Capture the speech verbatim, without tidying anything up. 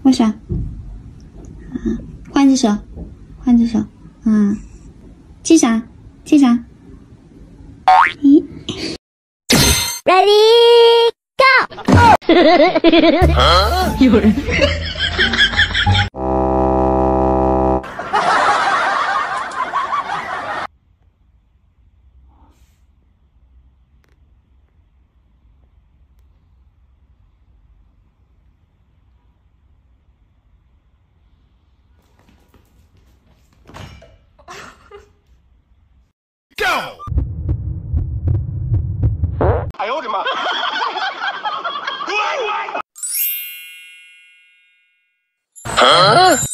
为啥？啊，换只手，换只手，啊，击啥？击啥？咦 ？Ready go！ 有人。 哎呦我的妈！啊